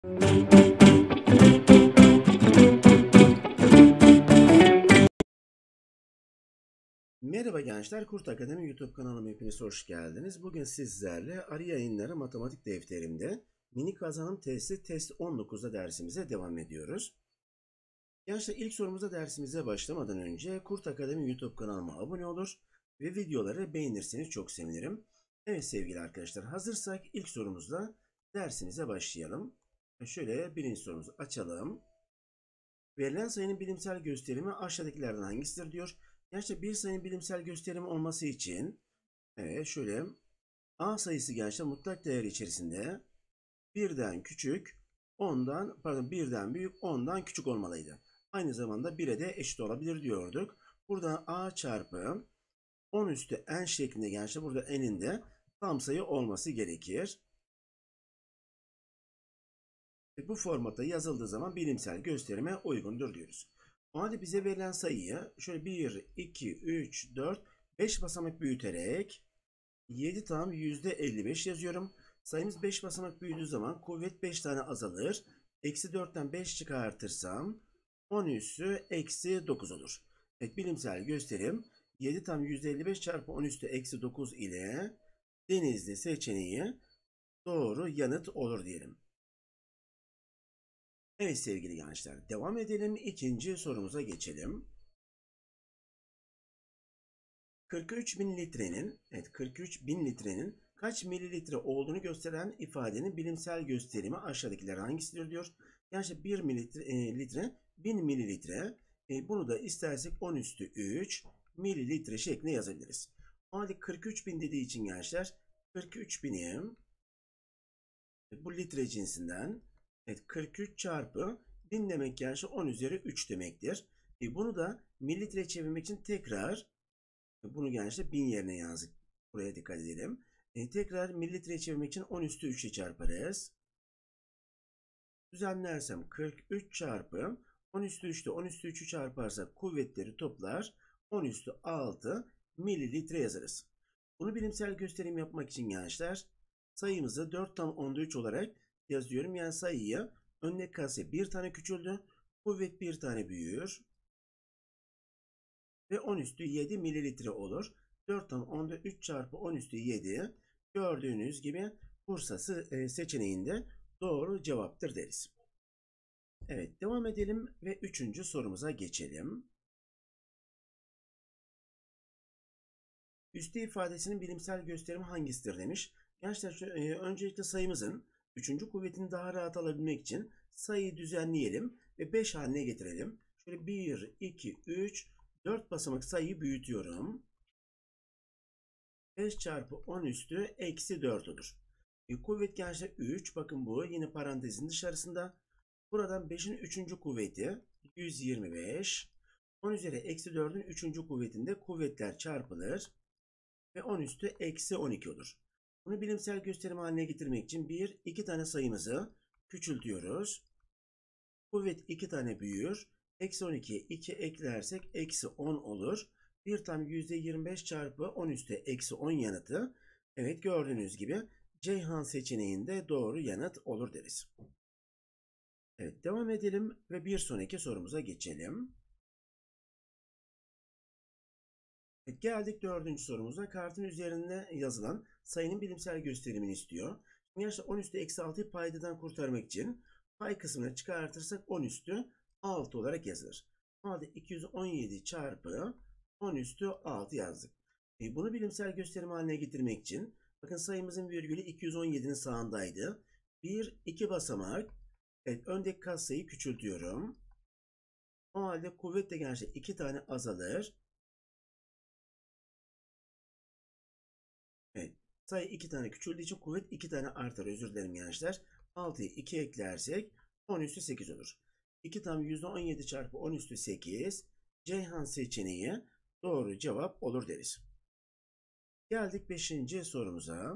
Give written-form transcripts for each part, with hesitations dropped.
Merhaba gençler, Kurt Akademi YouTube kanalıma hepiniz hoş geldiniz. Bugün sizlerle Arı Yayınları Matematik Defterimde Mini Kazanım Testi Test 19'da dersimize devam ediyoruz. Gençler ilk sorumuza dersimize başlamadan önce Kurt Akademi YouTube kanalıma abone olur ve videoları beğenirseniz çok sevinirim. Evet sevgili arkadaşlar, hazırsak ilk sorumuzla dersimize başlayalım. Şöyle birinci sorumuzu açalım. Verilen sayının bilimsel gösterimi aşağıdakilerden hangisidir diyor. Gençler bir sayının bilimsel gösterimi olması için şöyle A sayısı gençler mutlak değer içerisinde birden küçük, birden büyük, 10'dan küçük olmalıydı. Aynı zamanda 1'e de eşit olabilir diyorduk. Burada A çarpı 10 üstü n şeklinde gençler burada n'in de tam sayı olması gerekir. Bu formatta yazıldığı zaman bilimsel gösterime uygundur diyoruz. O halde bize verilen sayıyı şöyle 1, 2, 3, 4, 5 basamak büyüterek 7 tam %55 yazıyorum. Sayımız 5 basamak büyüdüğü zaman kuvvet 5 tane azalır. Eksi 4'ten 5 çıkartırsam 10 üssü eksi 9 olur. Evet, bilimsel gösterim 7 tam %55 çarpı 10 üstü eksi 9 ile Denizli seçeneği doğru yanıt olur diyelim. Evet sevgili gençler, devam edelim. İkinci sorumuza geçelim. 43 bin litrenin kaç mililitre olduğunu gösteren ifadenin bilimsel gösterimi aşağıdakiler hangisidir diyor. Yani 1 litre 1000 mililitre. Bunu da istersek 10 üstü 3 mililitre şeklinde yazabiliriz. O halde 43 bin dediği için gençler 43 binim bu litre cinsinden 43 çarpı 1000 demek gençler 10 üzeri 3 demektir. Bunu da mililitre çevirmek için tekrar bunu gençler 1000 yerine yazdık. Buraya dikkat edelim. Tekrar mililitreye çevirmek için 10 üstü 3'e çarparız. Düzenlersem 43 çarpı 10 üstü 3'te 10 üstü 3'ü çarparsak kuvvetleri toplar. 10 üstü 6 mililitre yazarız. Bunu bilimsel gösterim yapmak için gençler sayımızı 4 tam onda 3 olarak yazıyorum. Yani sayıyı önüne kase bir tane küçüldü. Kuvvet bir tane büyür. Ve 10 üstü 7 mililitre olur. 4 tam onda 3 çarpı 10 üstü 7 gördüğünüz gibi Bursa seçeneğinde doğru cevaptır deriz. Evet devam edelim ve üçüncü sorumuza geçelim. Üste ifadesinin bilimsel gösterimi hangisidir demiş. Gençler öncelikle sayımızın 3. kuvvetini daha rahat alabilmek için sayıyı düzenleyelim ve 5 haline getirelim. Şöyle 1, 2, 3, 4 basamak sayıyı büyütüyorum. 5 çarpı 10 üstü eksi 4 olur. Kuvvet gençler 3. Bakın bu yine parantezin dışarısında. Buradan 5'in 3. kuvveti 125. 10 üzeri eksi 4'ün 3. kuvvetinde kuvvetler çarpılır. Ve 10 üstü eksi 12 olur. Bunu bilimsel gösterim haline getirmek için 2 tane sayımızı küçültüyoruz. Kuvvet 2 tane büyür. Eksi 12'ye 2 eklersek eksi 10 olur. 1 tam %25 çarpı 10 üstü eksi 10 yanıtı. Evet gördüğünüz gibi Ceyhan seçeneğinde doğru yanıt olur deriz. Evet devam edelim ve bir sonraki sorumuza geçelim. Evet, geldik dördüncü sorumuza. Kartın üzerinde yazılan sayının bilimsel gösterimini istiyor. Şimdi 10 üstü eksi 6'yı paydadan kurtarmak için pay kısmını çıkartırsak 10 üstü 6 olarak yazılır. O halde 217 çarpı 10 üstü 6 yazdık. Bunu bilimsel gösterim haline getirmek için bakın sayımızın virgülü 217'nin sağındaydı. 1, 2 basamak. Evet öndeki katsayıyı küçültüyorum. O halde kuvvet de gençler 2 tane azalır. Evet. Sayı 2 tane küçüldüğü için kuvvet 2 tane artar. Özür dilerim gençler. 6'yı 2 eklersek 10 üstü 8 olur. 2 tam %17 çarpı 10 üstü 8. Ceyhan seçeneği doğru cevap olur deriz. Geldik 5. sorumuza.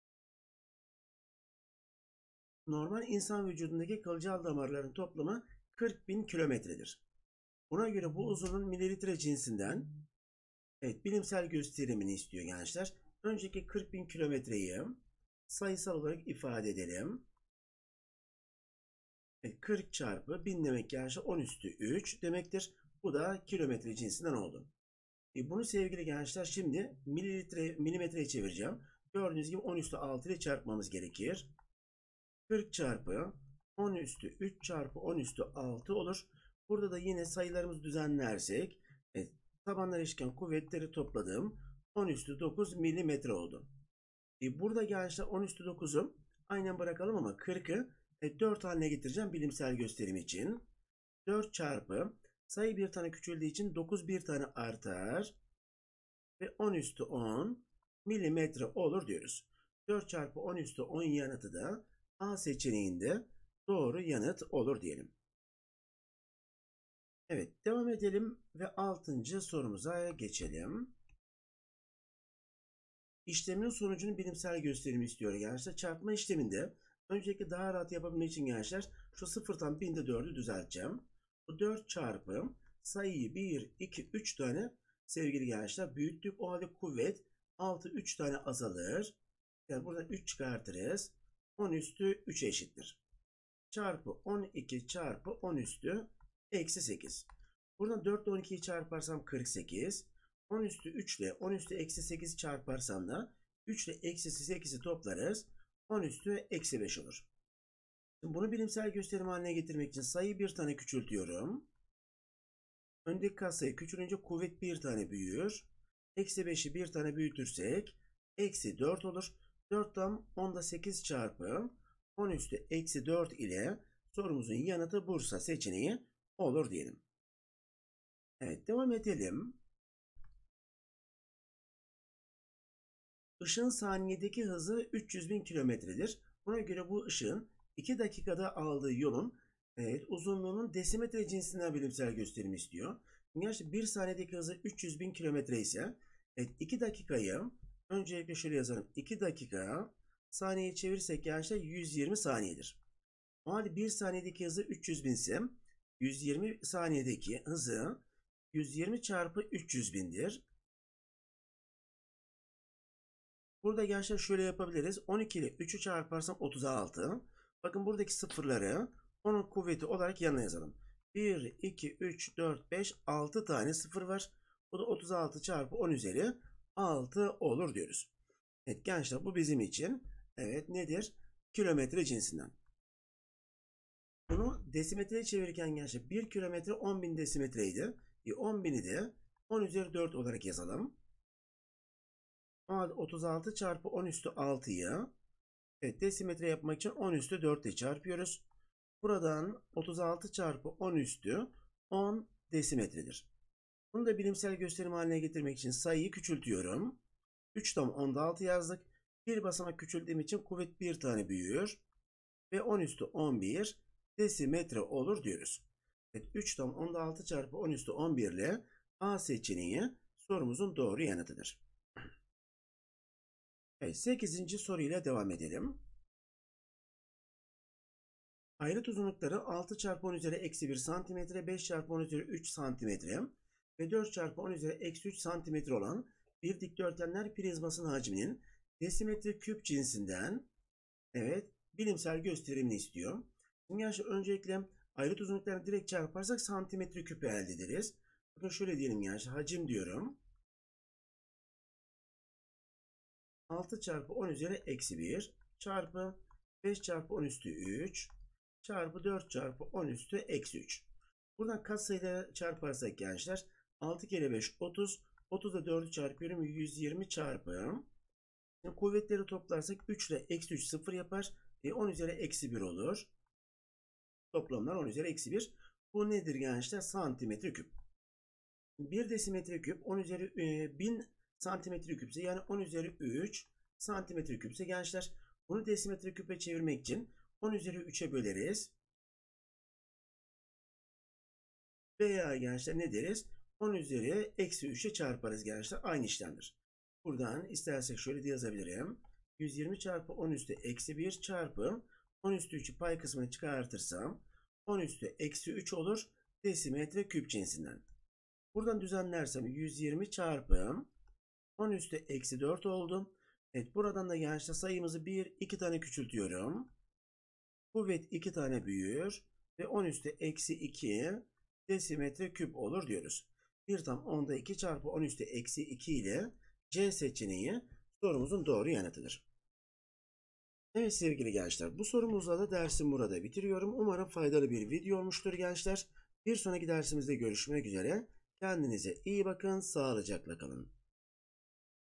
Normal insan vücudundaki kılcal damarların toplamı 40.000 kilometredir. Buna göre bu uzunluğun mililitre cinsinden bilimsel gösterimini istiyor gençler. Önceki 40.000 kilometreyi sayısal olarak ifade edelim. 40 çarpı 1000 demek gençler 10 üstü 3 demektir. Bu da kilometre cinsinden oldu. Bunu sevgili gençler şimdi milimetreye çevireceğim. Gördüğünüz gibi 10 üstü 6 ile çarpmamız gerekir. 40 çarpı 10 üstü 3 çarpı 10 üstü 6 olur. Burada da yine sayılarımızı düzenlersek tabanlar eşitken kuvvetleri topladım. 10 üstü 9 milimetre oldu. Burada gençler 10 üstü 9'u aynen bırakalım ama 40'ı 4 haline getireceğim bilimsel gösterim için. 4 çarpı sayı bir tane küçüldüğü için 9 bir tane artar. Ve 10 üstü 10 milimetre olur diyoruz. 4 çarpı 10 üstü 10 yanıtı da A seçeneğinde doğru yanıt olur diyelim. Evet, devam edelim ve 6. sorumuza geçelim. İşlemin sonucunun bilimsel gösterimi istiyor gençler. Çarpma işleminde öncelikle daha rahat yapabilmek için gençler şu sıfırdan 1000'de 4'ü düzelteceğim. Bu 4 çarpı sayıyı 1, 2, 3 tane sevgili gençler büyüttük. O halde kuvvet 6, 3 tane azalır. Yani buradan 3 çıkartırız. 10 üstü 3 eşittir. Çarpı 12 çarpı 10 üstü eksi 8. Buradan 4 ile 12'yi çarparsam 48. 10 üstü 3 ile 10 üstü eksi 8 çarparsam da 3 ile eksi 8'i toplarız. 10 üstü eksi 5 olur. Şimdi bunu bilimsel gösterim haline getirmek için sayıyı bir tane küçültüyorum. Öndeki katsayı küçülünce kuvvet bir tane büyür. Eksi 5'i bir tane büyütürsek eksi 4 olur. 4'ten 10'da 8 çarpı 10 üstü eksi 4 ile sorumuzun yanıtı Bursa seçeneği olur diyelim. Evet, devam edelim. Işığın saniyedeki hızı 300.000 kilometredir. Buna göre bu ışığın 2 dakikada aldığı yolun uzunluğunun desimetre cinsinden bilimsel gösterim istiyor. Gerçi 1 saniyedeki hızı 300.000 kilometre ise 2 dakikayı öncelikle şöyle yazalım. 2 dakika saniyeye çevirirsek gençler 120 saniyedir. O halde 1 saniyedeki hızı 300.000 ise 120 saniyedeki hızı 120 çarpı 300.000'dir. Burada gençler şöyle yapabiliriz. 12 ile 3'ü çarparsam 36. Bakın buradaki sıfırları onun kuvveti olarak yanına yazalım. 1, 2, 3, 4, 5, 6 tane sıfır var. Bu da 36 çarpı 10 üzeri 6 olur diyoruz. Evet gençler bu bizim için evet nedir? Kilometre cinsinden. Bunu desimetreye çevirirken gençler 1 kilometre 10.000 desimetreydi. 10.000'i de 10 üzeri 4 olarak yazalım. 36 çarpı 10 üstü 6'yı desimetre yapmak için 10 üstü 4 ile çarpıyoruz. Buradan 36 çarpı 10 üstü 10 desimetredir. Bunu da bilimsel gösterim haline getirmek için sayıyı küçültüyorum. 3 tam 10'da 6 yazdık. Bir basamak küçüldüğüm için kuvvet bir tane büyür. Ve 10 üstü 11 desimetre olur diyoruz. Evet, 3 tam 10'da 6 çarpı 10 üstü 11 ile A seçeneği sorumuzun doğru yanıtıdır. Evet, 8. soruyla devam edelim. Ayrıt uzunlukları 6 çarpı 10 üzeri eksi 1 santimetre, 5 çarpı 10 üzeri 3 santimetre ve 4 çarpı 10 üzeri eksi 3 santimetre olan bir dikdörtgenler prizmasının hacminin desimetre küp cinsinden bilimsel gösterimini istiyor. Şimdi öncelikle ayrıt uzunluklarını direkt çarparsak santimetre küpü elde ederiz. Bakın şöyle diyelim hacim diyorum. 6 çarpı 10 üzeri eksi 1 çarpı 5 çarpı 10 üstü 3 çarpı 4 çarpı 10 üstü eksi 3. Buradan katsayıyla çarparsak gençler 6 kere 5 30. 30'da 4'ü çarpıyorum 120 çarpı. Şimdi kuvvetleri toplarsak 3 ile eksi 3 0 yapar. 10 üzeri eksi 1 olur. Toplamlar 10 üzeri eksi 1. Bu nedir gençler? Santimetre küp. 1 desimetre küp 10 üzeri 1000 santimetre küpse yani 10 üzeri 3 santimetre küpse gençler bunu desimetre küpe çevirmek için 10 üzeri 3'e böleriz. Veya gençler ne deriz? 10 üzeri eksi 3'e çarparız gençler. Aynı işlemdir. Buradan istersek şöyle de yazabilirim. 120 çarpı 10 üstü eksi 1 çarpı 10 üstü 3'ü pay kısmını çıkartırsam 10 üstü eksi 3 olur. Desimetre küp cinsinden. Buradan düzenlersem 120 çarpı 10 üstü eksi 4 oldu. Evet buradan da gençler sayımızı 1, 2 tane küçültüyorum. Kuvvet 2 tane büyür. ve 10 üstü eksi 2 desimetre küp olur diyoruz. 1 tam 10'da 2 çarpı 10 üstü eksi 2 ile C seçeneği sorumuzun doğru yanıtıdır. Evet sevgili gençler, bu sorumuzla da dersimi burada bitiriyorum. Umarım faydalı bir video olmuştur gençler. Bir sonraki dersimizde görüşmek üzere. Kendinize iyi bakın, sağlıcakla kalın.